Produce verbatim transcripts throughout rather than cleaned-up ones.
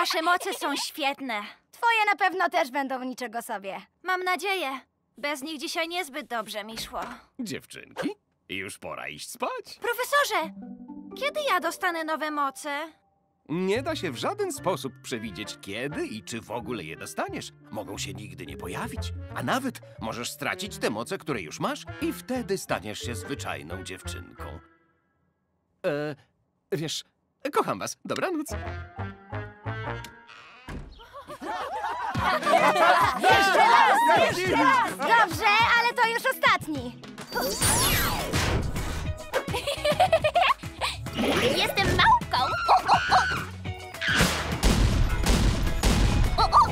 Wasze moce są świetne. Twoje na pewno też będą niczego sobie. Mam nadzieję. Bez nich dzisiaj niezbyt dobrze mi szło. Dziewczynki, już pora iść spać. Profesorze, kiedy ja dostanę nowe moce? Nie da się w żaden sposób przewidzieć, kiedy i czy w ogóle je dostaniesz. Mogą się nigdy nie pojawić, a nawet możesz stracić te moce, które już masz i wtedy staniesz się zwyczajną dziewczynką. E, wiesz, kocham was. Dobranoc. Jeszcze raz! Jeszcze raz! Dobrze, ale to już ostatni. Jestem małpką! O, o, o. O, o.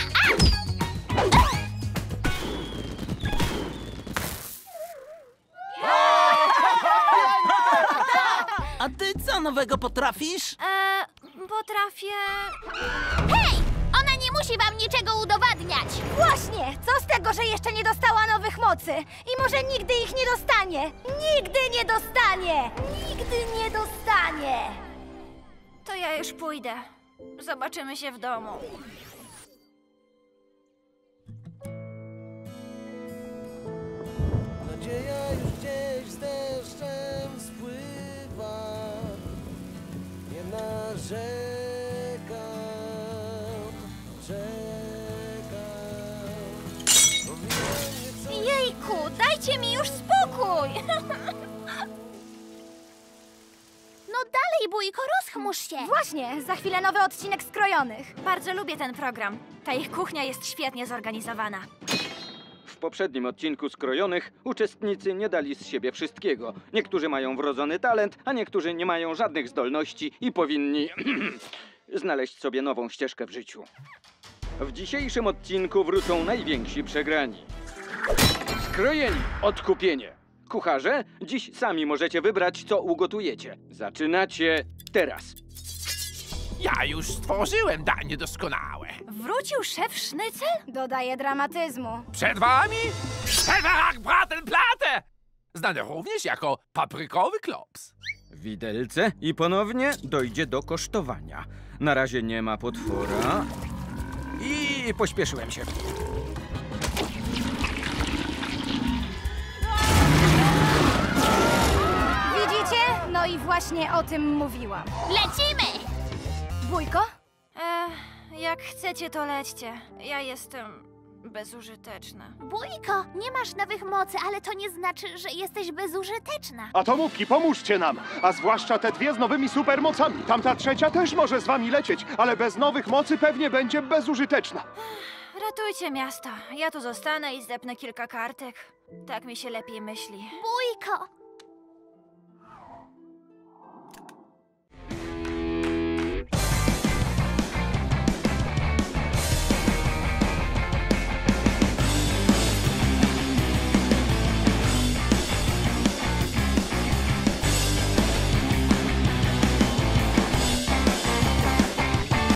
A ty co nowego potrafisz? Eee, potrafię... Hej! Ona nie musi wam niczego udowadniać! Właśnie! Co z tego, że jeszcze nie dostała nowych mocy? I może nigdy ich nie dostanie? Nigdy nie dostanie! Nigdy nie dostanie! To ja już pójdę. Zobaczymy się w domu. Nadzieja już gdzieś z deszczem spływa. Nie narzekam, czekam. Powinien nieco... Jejku, dajcie mi już spokój! No dalej, Bójko, rozchmurz się! Właśnie, za chwilę nowy odcinek Skrojonych. Bardzo lubię ten program. Ta ich kuchnia jest świetnie zorganizowana. W poprzednim odcinku Skrojonych uczestnicy nie dali z siebie wszystkiego. Niektórzy mają wrodzony talent, a niektórzy nie mają żadnych zdolności i powinni znaleźć sobie nową ścieżkę w życiu. W dzisiejszym odcinku wrócą najwięksi przegrani. Skrojeni, odkupienie. Kucharze, dziś sami możecie wybrać, co ugotujecie. Zaczynacie teraz. Ja już stworzyłem danie doskonałe. Wrócił szef Sznycel? Dodaje dramatyzmu. Przed wami Bratenplatte, znany również jako paprykowy klops. Widelce i ponownie dojdzie do kosztowania. Na razie nie ma potwora. I pośpieszyłem się. Widzicie? No i właśnie o tym mówiłam. Lecimy! Bójko? Eee, jak chcecie, to lećcie. Ja jestem bezużyteczna. Bójko, nie masz nowych mocy, ale to nie znaczy, że jesteś bezużyteczna. Atomówki, pomóżcie nam! A zwłaszcza te dwie z nowymi supermocami. Tamta trzecia też może z wami lecieć, ale bez nowych mocy pewnie będzie bezużyteczna. Ratujcie miasto. Ja tu zostanę i zdepnę kilka kartek. Tak mi się lepiej myśli. Bójko,